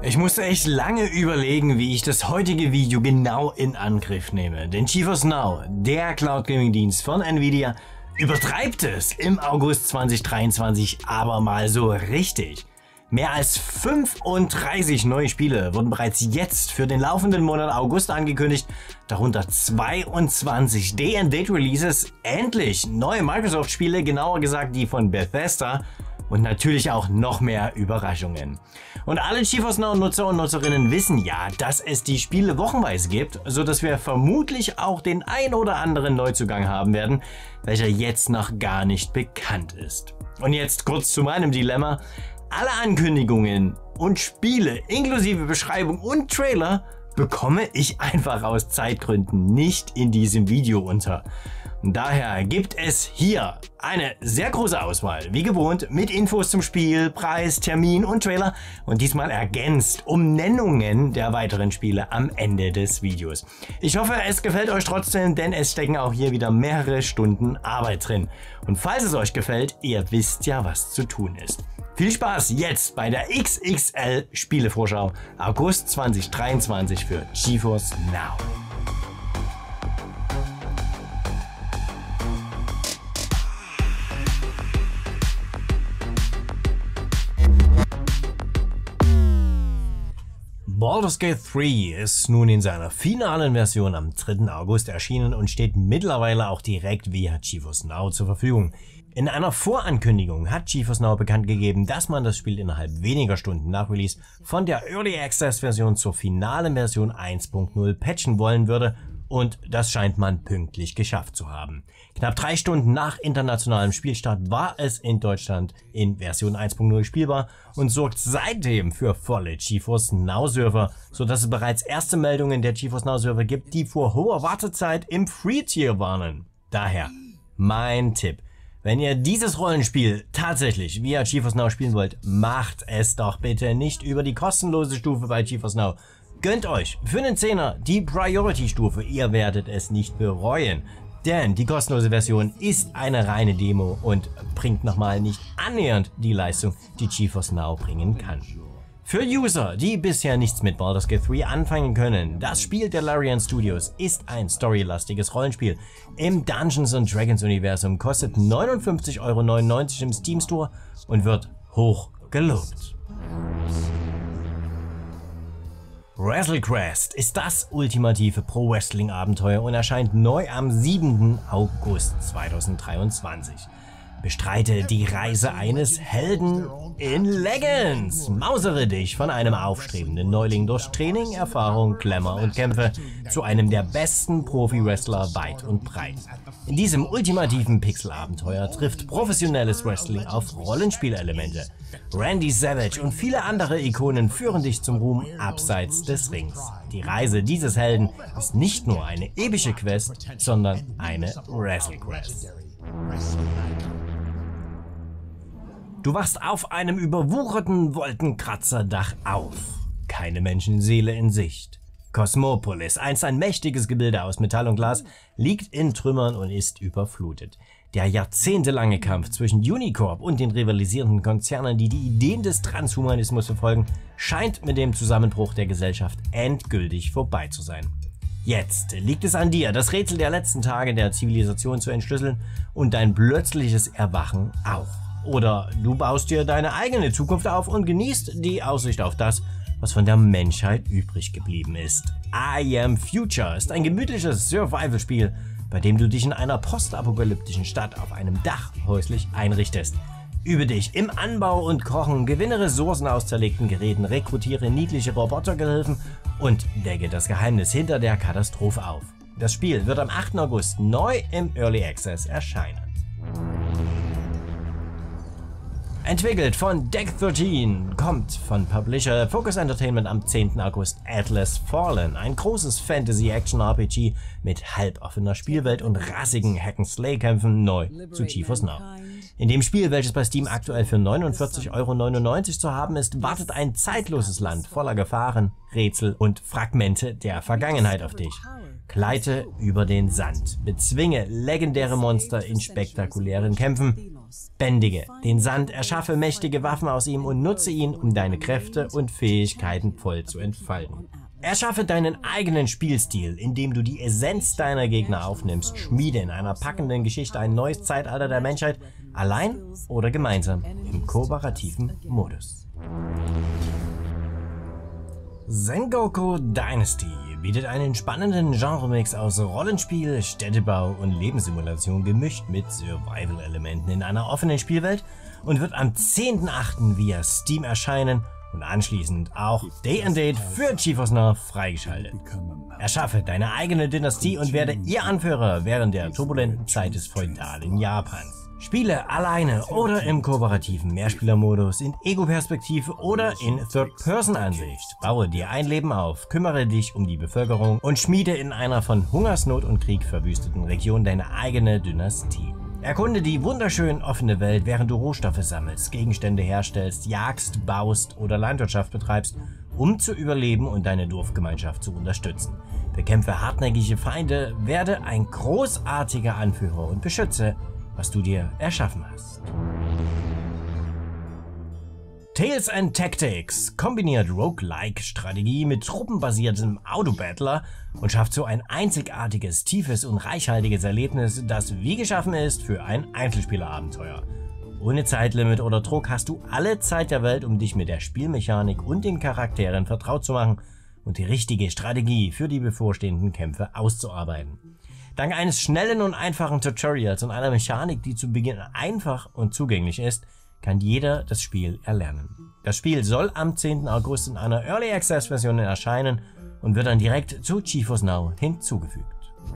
Ich musste echt lange überlegen, wie ich das heutige Video genau in Angriff nehme. Denn GeForce Now, der Cloud Gaming Dienst von Nvidia, übertreibt es im August 2023 aber mal so richtig. Mehr als 35 neue Spiele wurden bereits jetzt für den laufenden Monat August angekündigt, darunter 22 Day and Date Releases, endlich neue Microsoft-Spiele, genauer gesagt die von Bethesda, und natürlich auch noch mehr Überraschungen. Und alle GeForce Now Nutzer und Nutzerinnen wissen ja, dass es die Spiele wochenweise gibt, so dass wir vermutlich auch den ein oder anderen Neuzugang haben werden, welcher jetzt noch gar nicht bekannt ist. Und jetzt kurz zu meinem Dilemma. Alle Ankündigungen und Spiele inklusive Beschreibung und Trailer bekomme ich einfach aus Zeitgründen nicht in diesem Video unter. Daher gibt es hier eine sehr große Auswahl, wie gewohnt, mit Infos zum Spiel, Preis, Termin und Trailer und diesmal ergänzt um Nennungen der weiteren Spiele am Ende des Videos. Ich hoffe, es gefällt euch trotzdem, denn es stecken auch hier wieder mehrere Stunden Arbeit drin. Und falls es euch gefällt, ihr wisst ja, was zu tun ist. Viel Spaß jetzt bei der XXL Spielevorschau August 2023 für GeForce Now. Baldur's Gate 3 ist nun in seiner finalen Version am 3. August erschienen und steht mittlerweile auch direkt via GeForce Now zur Verfügung. In einer Vorankündigung hat GeForce Now bekannt gegeben, dass man das Spiel innerhalb weniger Stunden nach Release von der Early Access Version zur finalen Version 1.0 patchen wollen würde, und das scheint man pünktlich geschafft zu haben. Knapp 3 Stunden nach internationalem Spielstart war es in Deutschland in Version 1.0 spielbar und sorgt seitdem für volle GeForce Now Server, sodass es bereits erste Meldungen der GeForce Now Server gibt, die vor hoher Wartezeit im Free-Tier warnen. Daher mein Tipp: Wenn ihr dieses Rollenspiel tatsächlich via GeForce Now spielen wollt, macht es doch bitte nicht über die kostenlose Stufe bei GeForce Now. Gönnt euch für einen Zehner die Priority-Stufe, ihr werdet es nicht bereuen. Denn die kostenlose Version ist eine reine Demo und bringt nochmal nicht annähernd die Leistung, die GeForce Now bringen kann. Für User, die bisher nichts mit Baldur's Gate 3 anfangen können, das Spiel der Larian Studios ist ein storylastiges Rollenspiel im Dungeons & Dragons Universum, kostet 59,99 € im Steam Store und wird hoch gelobt. WrestleQuest ist das ultimative Pro-Wrestling-Abenteuer und erscheint neu am 7. August 2023. Bestreite die Reise eines Helden in Legends. Mausere dich von einem aufstrebenden Neuling durch Training, Erfahrung, Glamour und Kämpfe zu einem der besten Profi-Wrestler weit und breit. In diesem ultimativen Pixel-Abenteuer trifft professionelles Wrestling auf Rollenspielelemente. Randy Savage und viele andere Ikonen führen dich zum Ruhm abseits des Rings. Die Reise dieses Helden ist nicht nur eine epische Quest, sondern eine WrestleQuest. Du wachst auf einem überwucherten Wolkenkratzerdach auf. Keine Menschenseele in Sicht. Cosmopolis, einst ein mächtiges Gebilde aus Metall und Glas, liegt in Trümmern und ist überflutet. Der jahrzehntelange Kampf zwischen Unicorp und den rivalisierenden Konzernen, die die Ideen des Transhumanismus verfolgen, scheint mit dem Zusammenbruch der Gesellschaft endgültig vorbei zu sein. Jetzt liegt es an dir, das Rätsel der letzten Tage der Zivilisation zu entschlüsseln und dein plötzliches Erwachen auch. Oder du baust dir deine eigene Zukunft auf und genießt die Aussicht auf das, was von der Menschheit übrig geblieben ist. I Am Future ist ein gemütliches Survival-Spiel, bei dem du dich in einer postapokalyptischen Stadt auf einem Dach häuslich einrichtest. Übe dich im Anbau und Kochen, gewinne Ressourcen aus zerlegten Geräten, rekrutiere niedliche Robotergehilfen und decke das Geheimnis hinter der Katastrophe auf. Das Spiel wird am 8. August neu im Early Access erscheinen. Entwickelt von Deck 13, kommt von Publisher Focus Entertainment am 10. August Atlas Fallen, ein großes Fantasy-Action-RPG mit halboffener Spielwelt und rassigen Hack-and-Slay-Kämpfen neu zu GeForce Now. In dem Spiel, welches bei Steam aktuell für 49,99 € zu haben ist, wartet ein zeitloses Land voller Gefahren, Rätsel und Fragmente der Vergangenheit auf dich. Gleite über den Sand, bezwinge legendäre Monster in spektakulären Kämpfen Bändige den Sand, erschaffe mächtige Waffen aus ihm und nutze ihn, um deine Kräfte und Fähigkeiten voll zu entfalten. Erschaffe deinen eigenen Spielstil, indem du die Essenz deiner Gegner aufnimmst. Schmiede in einer packenden Geschichte ein neues Zeitalter der Menschheit, allein oder gemeinsam, im kooperativen Modus. Sengoku Dynasty bietet einen spannenden Genremix aus Rollenspiel, Städtebau und Lebenssimulation gemischt mit Survival-Elementen in einer offenen Spielwelt und wird am 10.8. via Steam erscheinen und anschließend auch Day and Date für GeForce Now freigeschaltet. Erschaffe deine eigene Dynastie und werde ihr Anführer während der turbulenten Zeit des feudalen Japans. Spiele alleine oder im kooperativen Mehrspielermodus, in Ego-Perspektive oder in Third-Person-Ansicht. Baue dir ein Leben auf, kümmere dich um die Bevölkerung und schmiede in einer von Hungersnot und Krieg verwüsteten Region deine eigene Dynastie. Erkunde die wunderschön offene Welt, während du Rohstoffe sammelst, Gegenstände herstellst, jagst, baust oder Landwirtschaft betreibst, um zu überleben und deine Dorfgemeinschaft zu unterstützen. Bekämpfe hartnäckige Feinde, werde ein großartiger Anführer und beschütze, was du dir erschaffen hast. Tales and Tactics kombiniert Roguelike-Strategie mit truppenbasiertem Autobattler und schafft so ein einzigartiges, tiefes und reichhaltiges Erlebnis, das wie geschaffen ist für ein Einzelspielerabenteuer. Ohne Zeitlimit oder Druck hast du alle Zeit der Welt, um dich mit der Spielmechanik und den Charakteren vertraut zu machen und die richtige Strategie für die bevorstehenden Kämpfe auszuarbeiten. Dank eines schnellen und einfachen Tutorials und einer Mechanik, die zu Beginn einfach und zugänglich ist, kann jeder das Spiel erlernen. Das Spiel soll am 10. August in einer Early Access Version erscheinen und wird dann direkt zu GeForce Now hinzugefügt.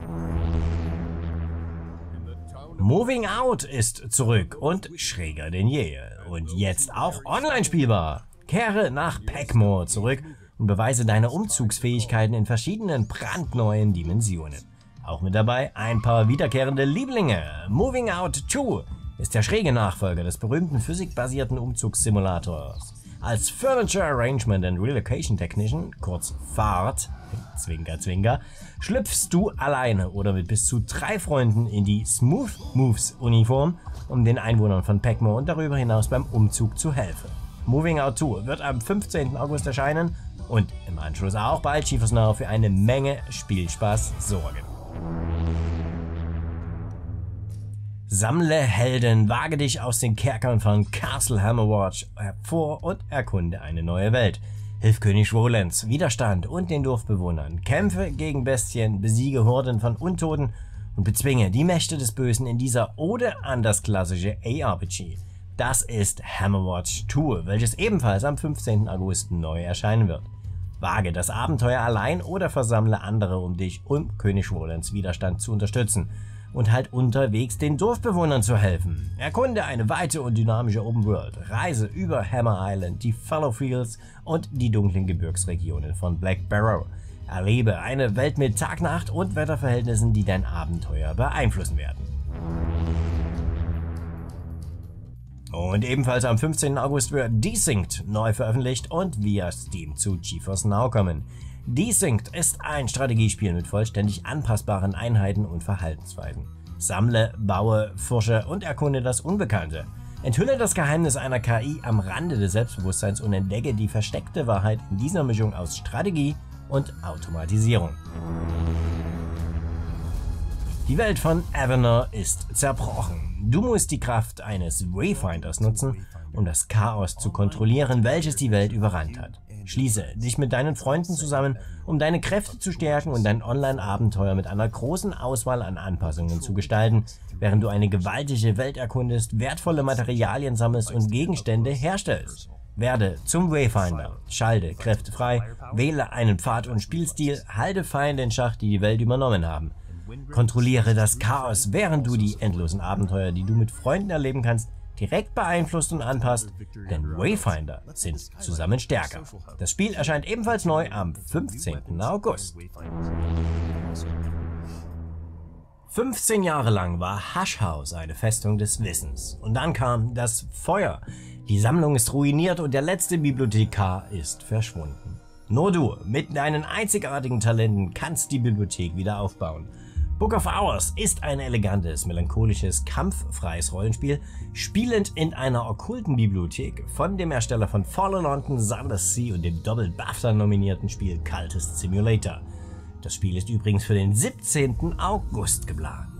Moving Out ist zurück und schräger denn je. Und jetzt auch online spielbar. Kehre nach Packmore zurück und beweise deine Umzugsfähigkeiten in verschiedenen brandneuen Dimensionen. Auch mit dabei ein paar wiederkehrende Lieblinge. Moving Out 2 ist der schräge Nachfolger des berühmten physikbasierten Umzugssimulators. Als Furniture Arrangement and Relocation Technician, kurz FART, Zwinker, Zwinker, schlüpfst du alleine oder mit bis zu 3 Freunden in die Smooth Moves Uniform, um den Einwohnern von Packmore und darüber hinaus beim Umzug zu helfen. Moving Out 2 wird am 15. August erscheinen und im Anschluss auch bei GeForce Now für eine Menge Spielspaß sorgen. Sammle Helden, wage dich aus den Kerkern von Castle Hammerwatch hervor und erkunde eine neue Welt. Hilf König Rolands, Widerstand und den Dorfbewohnern. Kämpfe gegen Bestien, besiege Horden von Untoten und bezwinge die Mächte des Bösen in dieser Ode an das klassische ARPG. Das ist Hammerwatch 2, welches ebenfalls am 15. August neu erscheinen wird. Wage das Abenteuer allein oder versammle andere um dich, um König Rolands Widerstand zu unterstützen und halt unterwegs den Dorfbewohnern zu helfen. Erkunde eine weite und dynamische Open World, reise über Hammer Island, die Fallowfields und die dunklen Gebirgsregionen von Black Barrow. Erlebe eine Welt mit Tag, Nacht und Wetterverhältnissen, die dein Abenteuer beeinflussen werden. Und ebenfalls am 15. August wird Desynced neu veröffentlicht und via Steam zu GeForce Now kommen. Desynced ist ein Strategiespiel mit vollständig anpassbaren Einheiten und Verhaltensweisen. Sammle, baue, forsche und erkunde das Unbekannte. Enthülle das Geheimnis einer KI am Rande des Selbstbewusstseins und entdecke die versteckte Wahrheit in dieser Mischung aus Strategie und Automatisierung. Die Welt von Avenir ist zerbrochen. Du musst die Kraft eines Wayfinders nutzen, um das Chaos zu kontrollieren, welches die Welt überrannt hat. Schließe dich mit deinen Freunden zusammen, um deine Kräfte zu stärken und dein Online-Abenteuer mit einer großen Auswahl an Anpassungen zu gestalten, während du eine gewaltige Welt erkundest, wertvolle Materialien sammelst und Gegenstände herstellst. Werde zum Wayfinder, schalte Kräfte frei, wähle einen Pfad und Spielstil, halte Feinde in Schach, die die Welt übernommen haben. Kontrolliere das Chaos, während du die endlosen Abenteuer, die du mit Freunden erleben kannst, direkt beeinflusst und anpasst, denn Wayfinder sind zusammen stärker. Das Spiel erscheint ebenfalls neu am 15. August. 15 Jahre lang war Hush House eine Festung des Wissens. Und dann kam das Feuer. Die Sammlung ist ruiniert und der letzte Bibliothekar ist verschwunden. Nur du mit deinen einzigartigen Talenten kannst die Bibliothek wieder aufbauen. Book of Hours ist ein elegantes, melancholisches, kampffreies Rollenspiel, spielend in einer okkulten Bibliothek von dem Ersteller von Fallen London, Sunless Sea und dem doppelt BAFTA nominierten Spiel Cultist Simulator. Das Spiel ist übrigens für den 17. August geplant.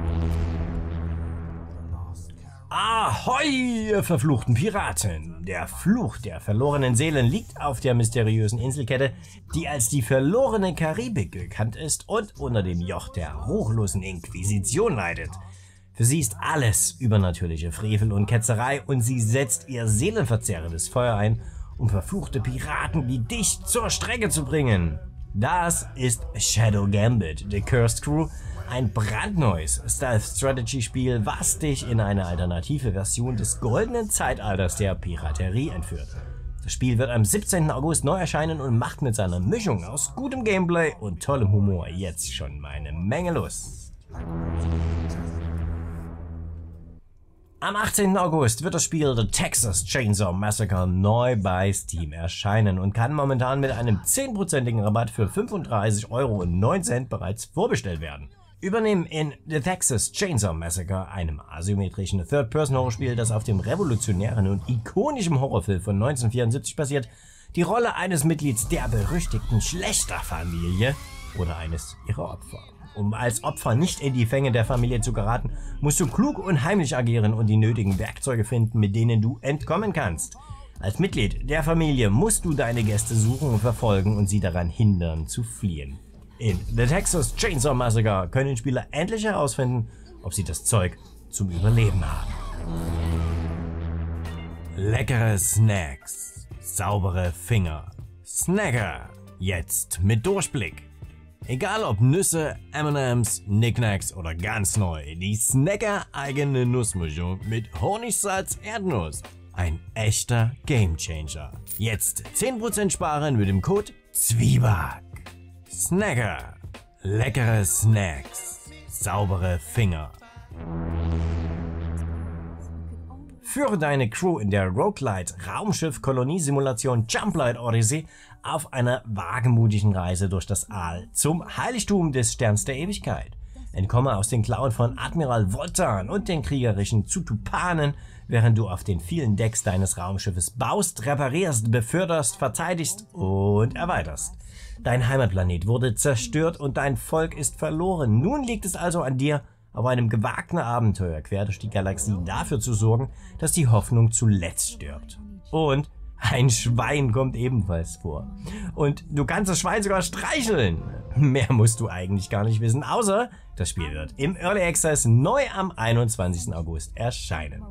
Ahoi, ihr verfluchten Piraten! Der Fluch der verlorenen Seelen liegt auf der mysteriösen Inselkette, die als die verlorene Karibik bekannt ist und unter dem Joch der ruchlosen Inquisition leidet. Für sie ist alles übernatürliche Frevel und Ketzerei und sie setzt ihr seelenverzehrendes Feuer ein, um verfluchte Piraten wie dich zur Strecke zu bringen. Das ist Shadow Gambit, The Cursed Crew, ein brandneues Stealth-Strategy-Spiel, was dich in eine alternative Version des goldenen Zeitalters der Piraterie entführt. Das Spiel wird am 17. August neu erscheinen und macht mit seiner Mischung aus gutem Gameplay und tollem Humor jetzt schon eine Menge Lust. Am 18. August wird das Spiel The Texas Chainsaw Massacre neu bei Steam erscheinen und kann momentan mit einem 10%igen Rabatt für 35,09 € bereits vorbestellt werden. Übernehmen in The Texas Chainsaw Massacre, einem asymmetrischen Third-Person-Horrorspiel, das auf dem revolutionären und ikonischen Horrorfilm von 1974 basiert, die Rolle eines Mitglieds der berüchtigten Schlächterfamilie oder eines ihrer Opfer. Um als Opfer nicht in die Fänge der Familie zu geraten, musst du klug und heimlich agieren und die nötigen Werkzeuge finden, mit denen du entkommen kannst. Als Mitglied der Familie musst du deine Gäste suchen und verfolgen und sie daran hindern zu fliehen. In The Texas Chainsaw Massacre können Spieler endlich herausfinden, ob sie das Zeug zum Überleben haben. Leckere Snacks, saubere Finger. Snacker, jetzt mit Durchblick. Egal ob Nüsse, M&M's, Knickknacks oder ganz neu, die Snacker eigene Nussmischung mit Honigsalz Erdnuss. Ein echter Gamechanger. Jetzt 10% sparen mit dem Code ZWIEBACK. Snacker. Leckere Snacks. Saubere Finger. Führe deine Crew in der Roguelite Raumschiff-Kolonie-Simulation Jumplight Odyssey auf einer wagemutigen Reise durch das All zum Heiligtum des Sterns der Ewigkeit. Entkomme aus den Klauen von Admiral Wotan und den kriegerischen Zutupanen, während du auf den vielen Decks deines Raumschiffes baust, reparierst, beförderst, verteidigst und erweiterst. Dein Heimatplanet wurde zerstört und dein Volk ist verloren. Nun liegt es also an dir, auf einem gewagten Abenteuer quer durch die Galaxie dafür zu sorgen, dass die Hoffnung zuletzt stirbt. Und ein Schwein kommt ebenfalls vor. Und du kannst das Schwein sogar streicheln. Mehr musst du eigentlich gar nicht wissen, außer das Spiel wird im Early Access neu am 21. August erscheinen.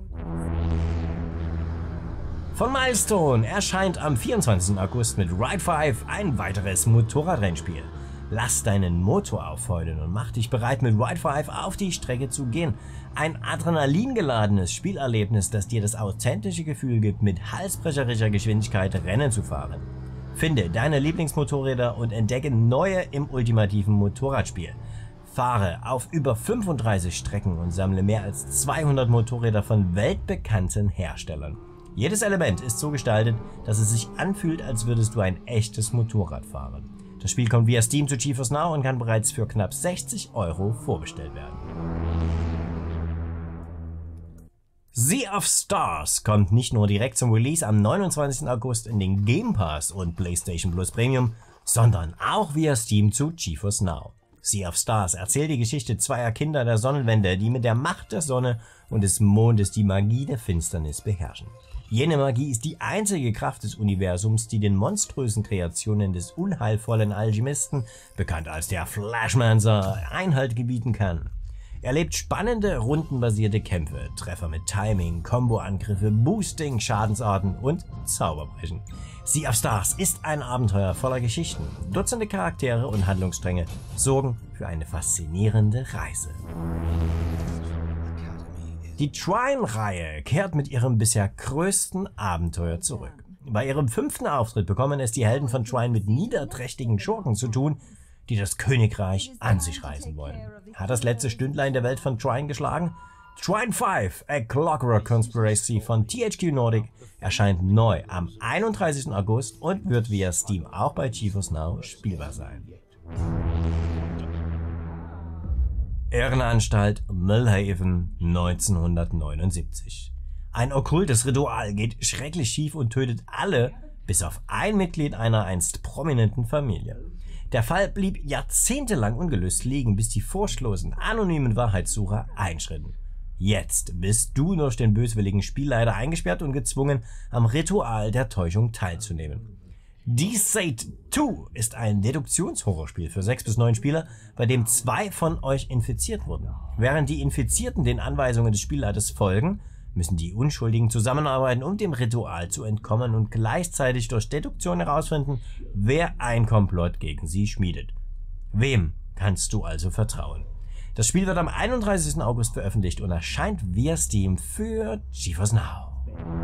Von Milestone erscheint am 24. August mit Ride 5 ein weiteres Motorradrennspiel. Lass deinen Motor aufheulen und mach dich bereit, mit Ride 5 auf die Strecke zu gehen. Ein adrenalingeladenes Spielerlebnis, das dir das authentische Gefühl gibt, mit halsbrecherischer Geschwindigkeit Rennen zu fahren. Finde deine Lieblingsmotorräder und entdecke neue im ultimativen Motorradspiel. Fahre auf über 35 Strecken und sammle mehr als 200 Motorräder von weltbekannten Herstellern. Jedes Element ist so gestaltet, dass es sich anfühlt, als würdest du ein echtes Motorrad fahren. Das Spiel kommt via Steam zu GeForce Now und kann bereits für knapp 60 € vorbestellt werden. Sea of Stars kommt nicht nur direkt zum Release am 29. August in den Game Pass und PlayStation Plus Premium, sondern auch via Steam zu GeForce Now. Sea of Stars erzählt die Geschichte zweier Kinder der Sonnenwende, die mit der Macht der Sonne und des Mondes die Magie der Finsternis beherrschen. Jene Magie ist die einzige Kraft des Universums, die den monströsen Kreationen des unheilvollen Alchemisten, bekannt als der Flashmancer, Einhalt gebieten kann. Erlebt spannende, rundenbasierte Kämpfe, Treffer mit Timing, Combo-Angriffe, Boosting, Schadensarten und Zauberbrechen. Sea of Stars ist ein Abenteuer voller Geschichten. Dutzende Charaktere und Handlungsstränge sorgen für eine faszinierende Reise. Die Trine-Reihe kehrt mit ihrem bisher größten Abenteuer zurück. Bei ihrem 5. Auftritt bekommen es die Helden von Trine mit niederträchtigen Schurken zu tun, die das Königreich an sich reißen wollen. Hat das letzte Stündlein der Welt von Trine geschlagen? Trine 5, A Clockwork Conspiracy von THQ Nordic erscheint neu am 31. August und wird via Steam auch bei GeForce Now spielbar sein. Irrenanstalt Millhaven 1979. Ein okkultes Ritual geht schrecklich schief und tötet alle, bis auf ein Mitglied einer einst prominenten Familie. Der Fall blieb jahrzehntelang ungelöst liegen, bis die furchtlosen, anonymen Wahrheitssucher einschritten. Jetzt bist du durch den böswilligen Spielleiter eingesperrt und gezwungen, am Ritual der Täuschung teilzunehmen. Deceit 2 ist ein Deduktionshorrorspiel für 6 bis 9 Spieler, bei dem 2 von euch infiziert wurden. Während die Infizierten den Anweisungen des Spielleiters folgen, müssen die Unschuldigen zusammenarbeiten, um dem Ritual zu entkommen und gleichzeitig durch Deduktion herausfinden, wer ein Komplott gegen sie schmiedet. Wem kannst du also vertrauen? Das Spiel wird am 31. August veröffentlicht und erscheint via Steam für GeForce Now.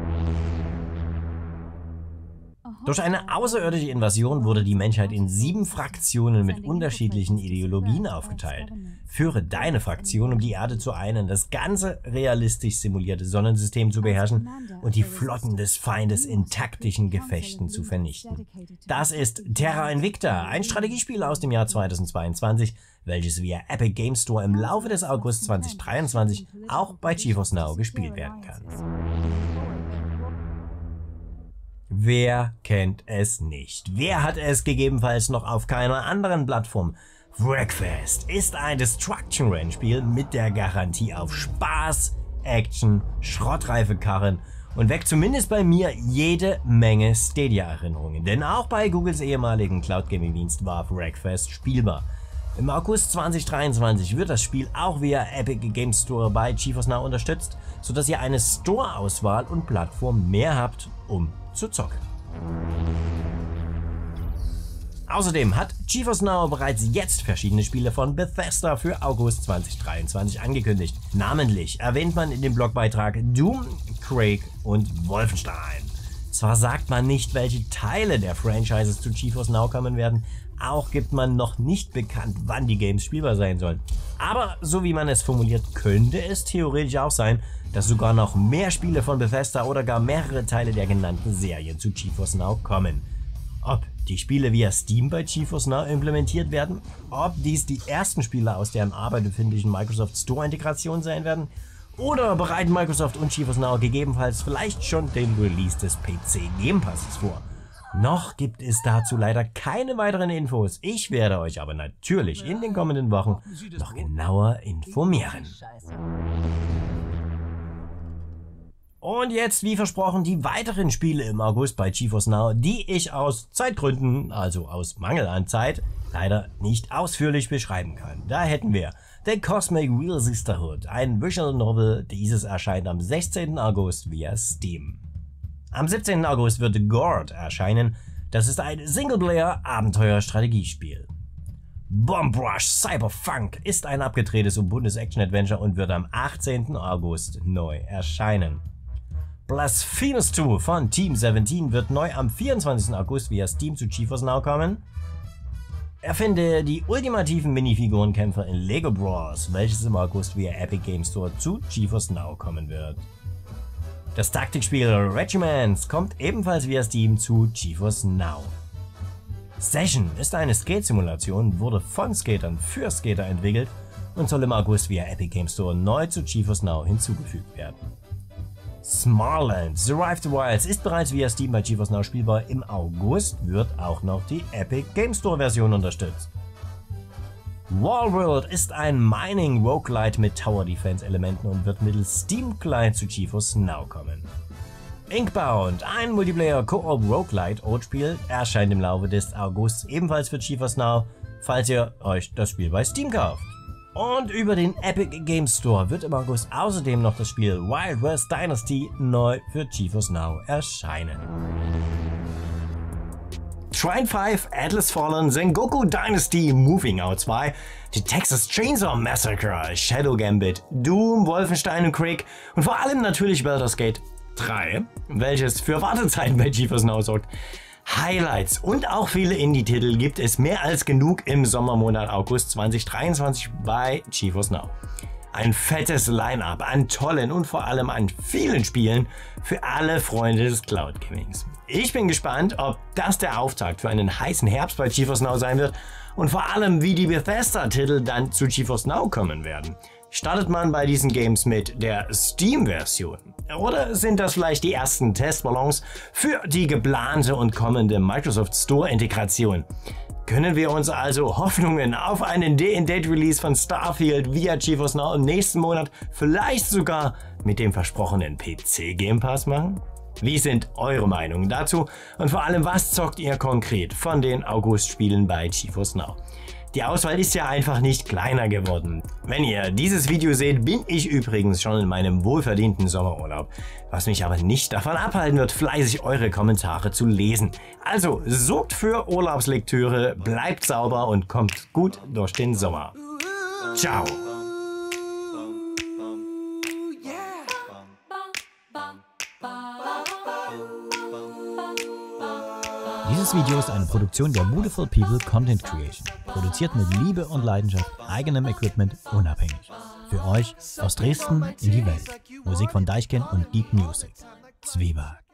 Durch eine außerirdische Invasion wurde die Menschheit in 7 Fraktionen mit unterschiedlichen Ideologien aufgeteilt. Führe deine Fraktion, um die Erde zu einen, das ganze realistisch simulierte Sonnensystem zu beherrschen und die Flotten des Feindes in taktischen Gefechten zu vernichten. Das ist Terra Invicta, ein Strategiespiel aus dem Jahr 2022, welches via Epic Games Store im Laufe des August 2023 auch bei GeForce Now gespielt werden kann. Wer kennt es nicht? Wer hat es gegebenenfalls noch auf keiner anderen Plattform? Wreckfest ist ein Destruction-Rennspiel mit der Garantie auf Spaß, Action, schrottreife Karren und weckt zumindest bei mir jede Menge Stadia-Erinnerungen. Denn auch bei Googles ehemaligen Cloud-Gaming-Dienst war Wreckfest spielbar. Im August 2023 wird das Spiel auch via Epic Games Store bei GeForce Now unterstützt, sodass ihr eine Store-Auswahl und Plattform mehr habt, um zu zocken. Außerdem hat GeForce Now bereits jetzt verschiedene Spiele von Bethesda für August 2023 angekündigt. Namentlich erwähnt man in dem Blogbeitrag Doom, Quake und Wolfenstein. Zwar sagt man nicht, welche Teile der Franchises zu GeForce Now kommen werden, auch gibt man noch nicht bekannt, wann die Games spielbar sein sollen. Aber so wie man es formuliert, könnte es theoretisch auch sein, dass sogar noch mehr Spiele von Bethesda oder gar mehrere Teile der genannten Serien zu GeForce Now kommen. Ob die Spiele via Steam bei GeForce Now implementiert werden, ob dies die ersten Spiele aus der in Arbeit befindlichen Microsoft Store Integration sein werden, oder bereiten Microsoft und GeForce Now gegebenenfalls vielleicht schon den Release des PC Game Passes vor. Noch gibt es dazu leider keine weiteren Infos. Ich werde euch aber natürlich in den kommenden Wochen noch genauer informieren. Und jetzt, wie versprochen, die weiteren Spiele im August bei GeForce Now, die ich aus Zeitgründen, also aus Mangel an Zeit, leider nicht ausführlich beschreiben kann. Da hätten wir The Cosmic Real Sisterhood, ein Visual Novel. Dieses erscheint am 16. August via Steam. Am 17. August wird Gord erscheinen. Das ist ein Singleplayer-Abenteuer-Strategiespiel. Bomb Rush Cyberpunk ist ein abgedrehtes und buntes Action-Adventure und wird am 18. August neu erscheinen. Blasphemous 2 von Team 17 wird neu am 24. August via Steam zu GeForce Now kommen. Erfinde die ultimativen Minifigurenkämpfer in Lego Bros, welches im August via Epic Games Store zu GeForce Now kommen wird. Das Taktikspiel Regiments kommt ebenfalls via Steam zu GeForce Now. Session ist eine Skate-Simulation, wurde von Skatern für Skater entwickelt und soll im August via Epic Games Store neu zu GeForce Now hinzugefügt werden. Smarland Survive the Wilds ist bereits via Steam bei GeForce Now spielbar. Im August wird auch noch die Epic Games Store Version unterstützt. Wallworld ist ein Mining Roguelite mit Tower Defense Elementen und wird mittels Steam Client zu GeForce Now kommen. Inkbound, ein Multiplayer Koop Roguelite Spiel, erscheint im Laufe des Augusts ebenfalls für GeForce Now, falls ihr euch das Spiel bei Steam kauft. Und über den Epic Games Store wird im August außerdem noch das Spiel Wild West Dynasty neu für GeForce Now erscheinen. Trine 5, Atlas Fallen, Sengoku Dynasty, Moving Out 2, die Texas Chainsaw Massacre, Shadow Gambit, Doom, Wolfenstein und Quake und vor allem natürlich Baldur's Gate 3, welches für Wartezeiten bei GeForce Now sorgt. Highlights und auch viele Indie-Titel gibt es mehr als genug im Sommermonat August 2023 bei GeForce Now. ein fettes Line-Up an tollen und vor allem an vielen Spielen für alle Freunde des Cloud Gamings. Ich bin gespannt, ob das der Auftakt für einen heißen Herbst bei GeForce Now sein wird und vor allem, wie die Bethesda-Titel dann zu GeForce Now kommen werden. Startet man bei diesen Games mit der Steam-Version? Oder sind das vielleicht die ersten Testballons für die geplante und kommende Microsoft Store-Integration? Können wir uns also Hoffnungen auf einen Day-and-Date-Release von Starfield via GeForce Now im nächsten Monat, vielleicht sogar mit dem versprochenen PC Game Pass machen? Wie sind eure Meinungen dazu und vor allem, was zockt ihr konkret von den August-Spielen bei GeForce Now? Die Auswahl ist ja einfach nicht kleiner geworden. Wenn ihr dieses Video seht, bin ich übrigens schon in meinem wohlverdienten Sommerurlaub, was mich aber nicht davon abhalten wird, fleißig eure Kommentare zu lesen. Also sorgt für Urlaubslektüre, bleibt sauber und kommt gut durch den Sommer. Ciao! Dieses Video ist eine Produktion der Beautiful People Content Creation. Produziert mit Liebe und Leidenschaft, eigenem Equipment, unabhängig. Für euch aus Dresden in die Welt. Musik von Deichkind und Geek Music. Zwieback.